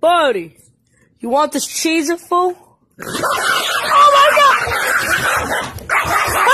Buddy, you want this cheese, fool? Oh my god!